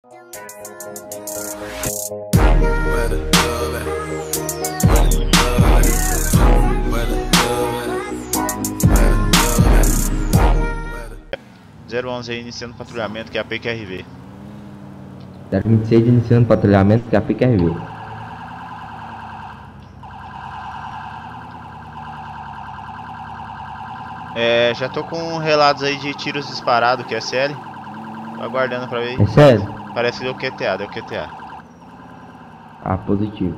011 aí iniciando patrulhamento, que é a PQRV. 026 iniciando patrulhamento, que é a PQRV. Já tô com relatos aí de tiros disparados, que é SL. Tô aguardando pra ver. É sério? Parece que deu QTA, deu QTA. Ah, positivo.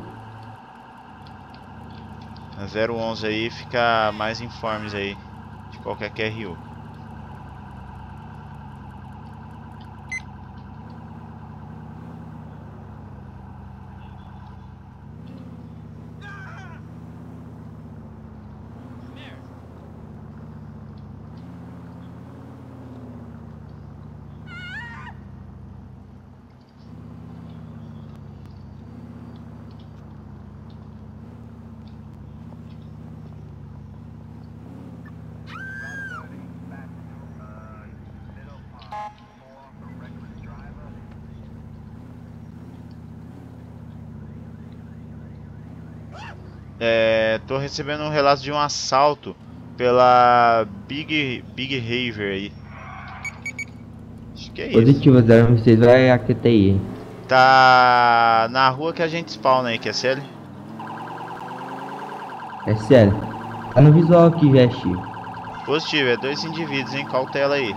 A 011 aí fica mais informes aí de qualquer QRU. Tô recebendo um relato de um assalto pela Big Haver aí. Acho que é isso. Positivo, 026 vai a QTI, hein? Tá na rua que a gente spawna aí, que é SL. É sério. Tá no visual aqui, já, Chico. Positivo, é 2 indivíduos, hein? Cautela aí.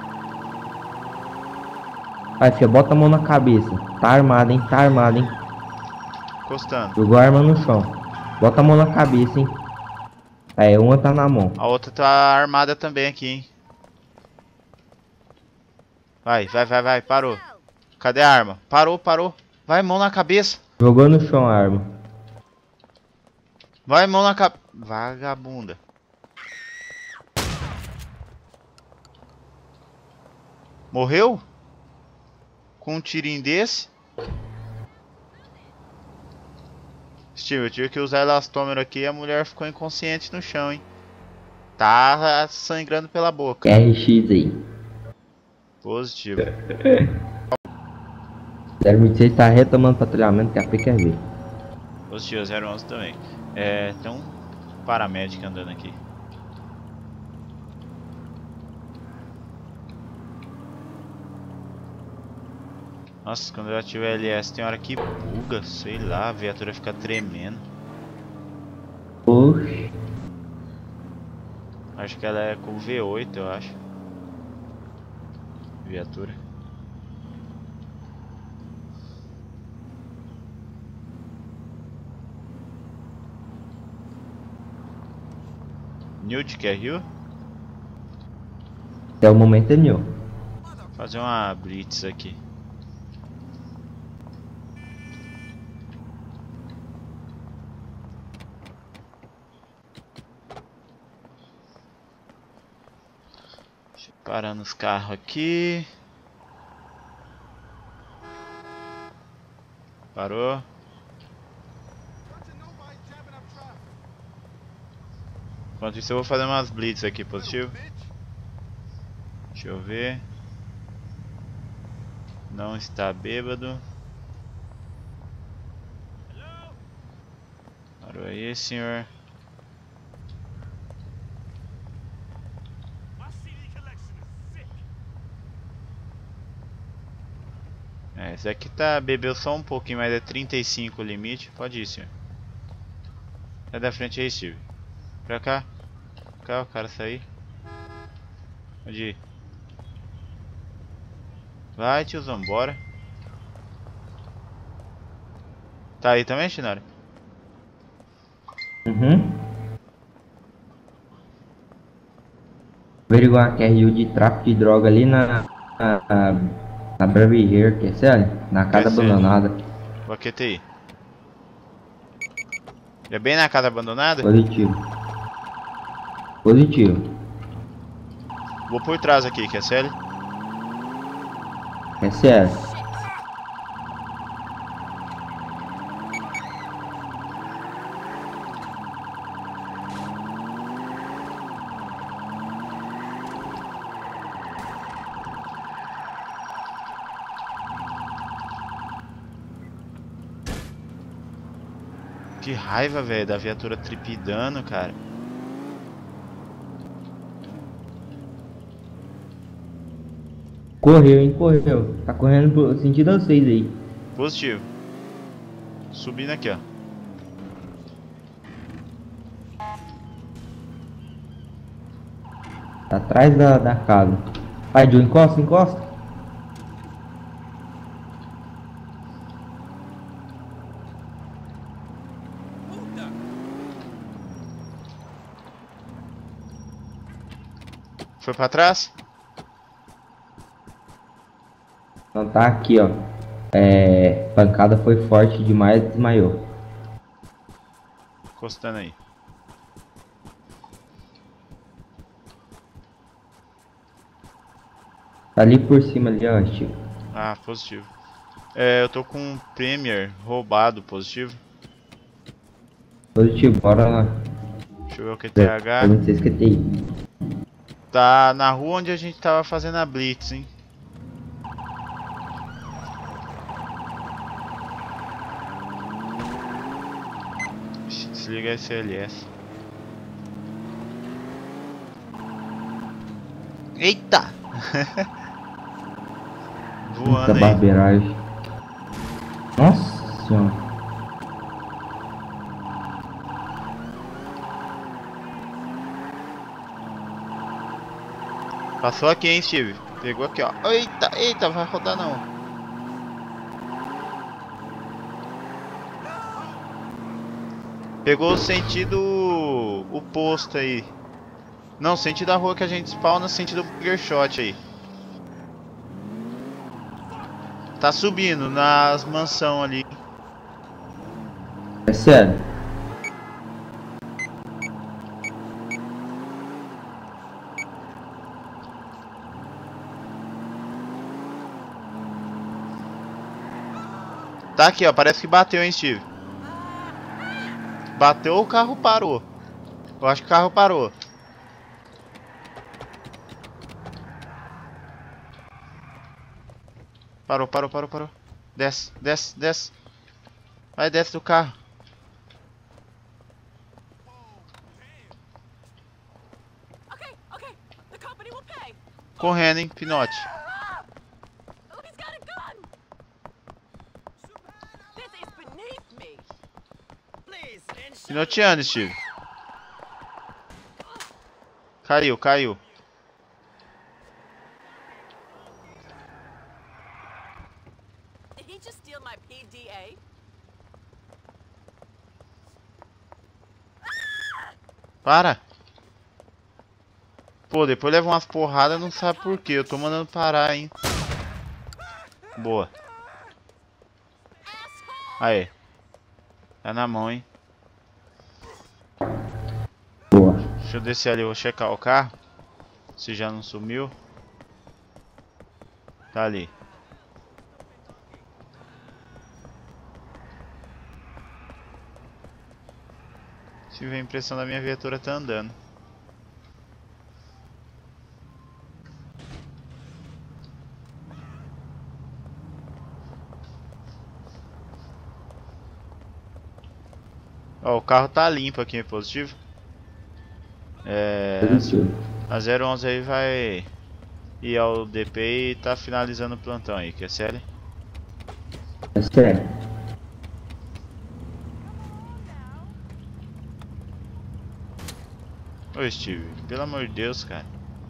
Vai, filha, bota a mão na cabeça. Tá armado, hein? Tá armado, hein? Encostando. Jogou a arma no chão. Bota a mão na cabeça, hein? É, uma tá na mão. A outra tá armada também aqui, hein? Vai, parou. Cadê a arma? Parou. Vai, mão na cabeça. Jogou no chão a arma. Vai, mão na cabeça. Vagabunda. Morreu? Com um tirinho desse? Steve, eu tive que usar elastômero aqui e a mulher ficou inconsciente no chão, hein? Tá sangrando pela boca. RX aí. Positivo. 026 tá retomando patrulhamento, que é a PQRV. Positivo, 011 também. Tem um paramédico andando aqui. Nossa, quando eu ativo LS tem hora que buga, sei lá, a viatura fica tremendo. Oxi. Acho que ela é com V8, eu acho. Viatura. Newt, quer Rio? Até o momento é meu. Fazer uma blitz aqui. Parando os carros aqui. Parou. Enquanto isso eu vou fazer umas blitz aqui, positivo. Deixa eu ver. Não está bêbado. Parou aí, senhor. Esse aqui tá, bebeu só um pouquinho, mas é 35 o limite. Pode ir, senhor. Sai da frente aí, Steve. Pra cá. Cá, o cara sair. Pode ir. Vai, tiozão, bora. Tá aí também, Shinori? Uhum. Averiguar a QRU de tráfico de droga ali na Brave Hair, que é sério? Na casa abandonada. Vou aqui aí. É bem na casa abandonada? Positivo. Positivo. Vou por trás aqui, que é sério? É sério. Que raiva, velho, da viatura tripidando, cara. Correu, hein? Correu. Tá correndo pro sentido a 6 aí. Positivo. Subindo aqui, ó. Tá atrás da casa. Vai, Joe, encosta, encosta. Foi pra trás? Não tá aqui, ó. Pancada foi forte demais, desmaiou. Encostando aí. Tá ali por cima ali, ó, Steve. Ah, positivo. É, eu tô com um Premier roubado, positivo. Positivo, bora lá. Deixa eu ver o QTH. 26 QTI. Tá na rua onde a gente tava fazendo a Blitz, hein? Ixi, desliga esse LS. Eita! Muita Voando aí. barbeiragem. Nossa senhora. Passou aqui, hein, Steve? Pegou aqui, ó. Eita, eita, vai rodar não. Pegou o sentido... o posto aí. Não, sentido da rua que a gente spawna, sentido Burger Shot aí. Tá subindo nas mansão ali. É sério. Tá aqui, ó. Parece que bateu, hein, Steve? Bateu ou o carro parou? Eu acho que o carro parou. Parou, parou, parou, parou. Desce, desce, desce. Vai, desce do carro. Correndo, hein, Pinote. Pinoteando, Steve. Caiu, caiu. Did he just steal my PDA? Para. Pô, depois leva umas porradas, não sabe por quê. Eu tô mandando parar, hein. Boa. Aê. Tá na mão, hein. Boa. Deixa eu descer ali, eu vou checar o carro. Se já não sumiu. Tá ali. Tive a impressão da minha viatura tá andando. Ó, o carro tá limpo aqui, positivo. Positivo. A 011 aí vai ir ao DP e tá finalizando o plantão aí, quer sério? É sério. Ô Steve, pelo amor de Deus, cara.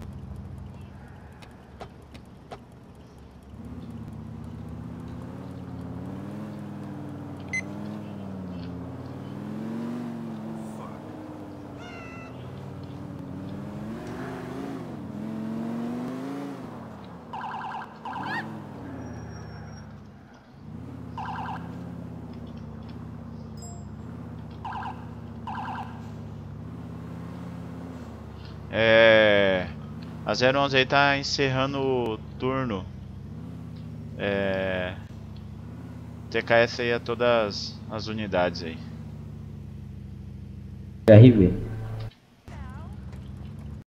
A 011 aí tá encerrando o turno. TKS aí a todas as unidades aí. RV.